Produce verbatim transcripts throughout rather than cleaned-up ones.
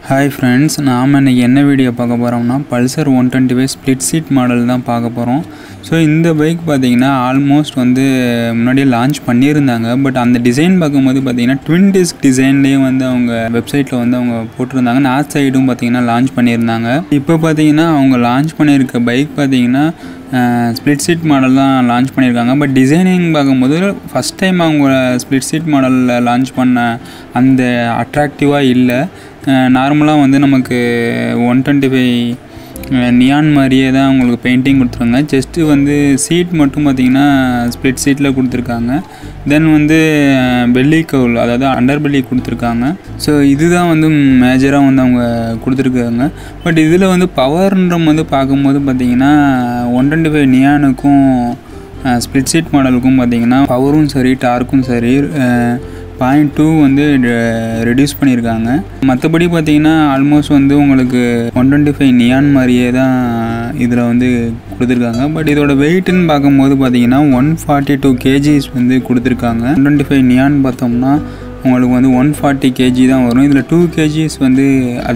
Hi friends, நாம் இன்னைக்கு என்ன வீடியோ பார்க்க போறோம்னா pulsar one twenty-five split seat model தான் பார்க்க போறோம். ஸோ இந்த பைக் பார்த்தீங்கன்னா ஆல்மோஸ்ட் வந்து முன்னாடியே லான்ச் பண்ணியிருந்தாங்க. பட் அந்த டிசைன் பார்க்கும்போது பார்த்தீங்கன்னா ட்வின் டிஸ்க் டிசைன்லேயே வந்து அவங்க வெப்சைட்டில் வந்து அவங்க போட்டிருந்தாங்க. நார்த் சைடும் பார்த்தீங்கன்னா லான்ச் பண்ணியிருந்தாங்க. இப்போ பார்த்தீங்கன்னா அவங்க லான்ச் பண்ணியிருக்க பைக் பார்த்தீங்கன்னா ஸ்ப்ளிட் சீட் மாடல் தான் லான்ச் பண்ணியிருக்காங்க. பட் டிசைனிங் பார்க்கும்போது ஃபஸ்ட் டைம் அவங்க ஸ்ப்ளிட் சீட் மாடலில் லான்ச் பண்ண அந்த அட்ராக்டிவாக இல்லை. நார்மலாக வந்து நமக்கு ஒன் டுவெண்ட்டி ஃபைவ் நியான் மாதிரியே தான் உங்களுக்கு பெயிண்டிங் கொடுத்துருக்காங்க. ஜஸ்ட்டு வந்து சீட் மட்டும் பார்த்திங்கன்னா ஸ்ப்ளிட் சீட்டில் கொடுத்துருக்காங்க. தென் வந்து பெல்லி கவுல், அதாவது அண்டர் பெல்லி கொடுத்துருக்காங்க. ஸோ இதுதான் வந்து மேஜராக வந்து அவங்க கொடுத்துருக்காங்க. பட் இதில் வந்து பவர்ன்ற வந்து பார்க்கும்போது பார்த்திங்கன்னா ஒன் டுவெண்ட்டி ஃபைவ் நியானுக்கும் ஸ்ப்ளிட் சீட் மாடலுக்கும் பார்த்திங்கன்னா பவரும் சரி டார்க்கும் சரி பாயிண்ட் டூ வந்து ரெடியூஸ் பண்ணியிருக்காங்க. மற்றபடி பார்த்திங்கன்னா ஆல்மோஸ்ட் வந்து உங்களுக்கு ஒன் டுவெண்ட்டி ஃபைவ் நியான் மாதிரியே தான் இதில் வந்து கொடுத்துருக்காங்க. பட் இதோட வெயிட்டுன்னு பார்க்கும்போது பார்த்திங்கன்னா ஒன் ஃபார்ட்டி டூ கேஜிஸ் வந்து கொடுத்துருக்காங்க. ஒன் டுவெண்ட்டி ஃபைவ் நியான் பார்த்தோம்னா உங்களுக்கு வந்து ஒன் ஃபார்ட்டி கேஜி தான் வரும். இதில் டூ கேஜிஸ் வந்து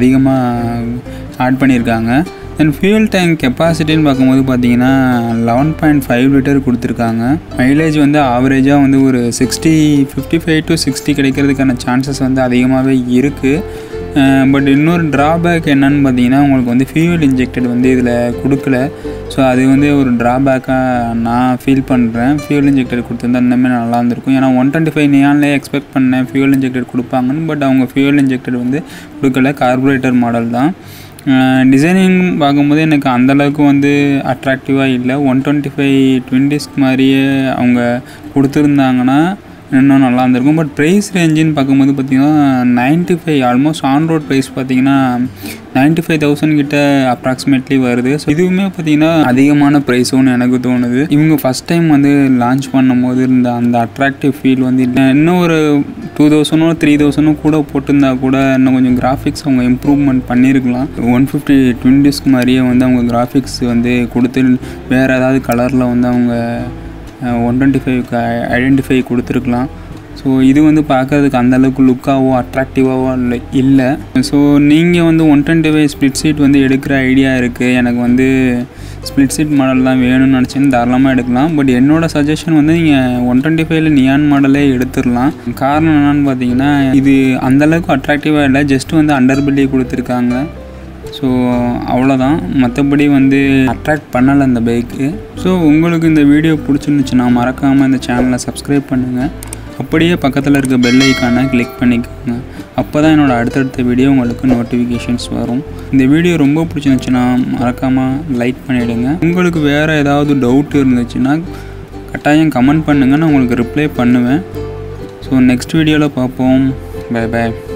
அதிகமாக ஆட் பண்ணியிருக்காங்க. தென் ஃபியூல் டேங்க் கெப்பாசிட்டின்னு பார்க்கும்போது பார்த்தீங்கன்னா லெவன் பாயிண்ட் ஃபைவ் லிட்டர் கொடுத்துருக்காங்க. மைலேஜ் வந்து ஆவரேஜாக வந்து ஒரு sixty fifty five to sixty கிடைக்கிறதுக்கான சான்சஸ் வந்து அதிகமாகவே இருக்குது. பட் இன்னொரு ட்ராபேக் என்னன்னு பார்த்தீங்கன்னா உங்களுக்கு வந்து ஃபியூல் இன்ஜெக்டட் வந்து இதில் கொடுக்கல. ஸோ அது வந்து ஒரு ட்ராபேக்காக நான் ஃபீல் பண்ணுறேன். ஃபியூல் இன்ஜெக்டட் கொடுத்துருந்தா இன்னுமே நல்லா இருந்திருக்கும். ஏன்னா ஒன் டுவெண்ட்டி ஃபைவ் நியான்லேயே எக்ஸ்பெக்ட் பண்ணேன் ஃபியூல் இன்ஜெக்டட் கொடுப்பாங்கன்னு. பட் அவங்க ஃபியூல் இன்ஜெக்டட் வந்து கொடுக்கல. கார்பரேட்டர் மாடல் தான். டிசைனிங் பார்க்கும்போது எனக்கு அந்தளவுக்கு வந்து அட்ராக்டிவாக இல்லை. One twenty five twin disc மாதிரியே அவங்க கொடுத்துருந்தாங்கன்னா இன்னும் நல்லா இருந்திருக்கும். பட் ப்ரைஸ் ரேஞ்சுன்னு பார்க்கும்போது பார்த்திங்கன்னா ninety five almost on road price பார்த்திங்கன்னா நைன்ட்டி ஃபைவ் தௌசண்ட் கிட்ட அப்ராக்சிமேட்லி வருது. ஸோ இதுவுமே பார்த்திங்கன்னா அதிகமான ப்ரைஸுன்னு எனக்கு தோணுது. இவங்க ஃபஸ்ட் டைம் வந்து லான்ச் பண்ணும் போது இருந்த அந்த அட்ராக்டிவ் ஃபீல் வந்து இல்லை. இன்னும் ஒரு டூ தௌசண்டோ த்ரீ தௌசண்டோ கூட போட்டிருந்தா கூட இன்னும் கொஞ்சம் கிராஃபிக்ஸ் அவங்க இம்ப்ரூவ்மெண்ட் பண்ணியிருக்கலாம். ஒன் ஃபிஃப்டி ட்வின் டிஸ்க் மாதிரியே வந்து அவங்க கிராஃபிக்ஸ் வந்து கொடுத்து வேறு ஏதாவது கலரில் வந்து அவங்க ஒன் டுவெண்ட்டி ஃபைவ்க்கு ஐடென்டிஃபை கொடுத்துருக்கலாம். ஸோ இது வந்து பார்க்குறதுக்கு அந்தளவுக்கு லுக்காகவோ அட்ராக்டிவாகவோ இல்லை இல்லை ஸோ நீங்கள் வந்து one twenty five split seat வந்து எடுக்கிற ஐடியா இருக்குது, எனக்கு வந்து ஸ்ப்ளிட் சீட் மாடல் தான் வேணும்னு நினச்சின்னு தாராளமாக எடுக்கலாம். பட் என்னோடய சஜஷன் வந்து நீங்கள் ஒன் டுவெண்ட்டி ஃபைவ்ல நியான் மாடலே எடுத்துடலாம். காரணம் என்னென்னு பார்த்தீங்கன்னா இது அந்தளவுக்கு அட்ராக்டிவாக இல்லை. ஜஸ்ட்டு வந்து அண்டர் பெல்லி கொடுத்துருக்காங்க. ஸோ அவ்வளோதான். மற்றபடி வந்து அட்ராக்ட் பண்ணலை அந்த பைக்கு. ஸோ உங்களுக்கு இந்த வீடியோ பிடிச்சிருந்துச்சுன்னா மறக்காமல் இந்த சேனலை சப்ஸ்கிரைப் பண்ணுங்கள். அப்படியே பக்கத்தில் இருக்க பெல் ஐக்கானை கிளிக் பண்ணிக்கோங்க. அப்போ தான் என்னோடய அடுத்தடுத்த வீடியோ உங்களுக்கு நோட்டிஃபிகேஷன்ஸ் வரும். இந்த வீடியோ ரொம்ப பிடிச்சிருந்துச்சுன்னா மறக்காமல் லைக் பண்ணிவிடுங்க. உங்களுக்கு வேறு ஏதாவது டவுட் இருந்துச்சுன்னா கட்டாயம் கமெண்ட் பண்ணுங்கள், நான் உங்களுக்கு ரிப்ளை பண்ணுவேன். ஸோ நெக்ஸ்ட் வீடியோவில் பார்ப்போம். Bye by.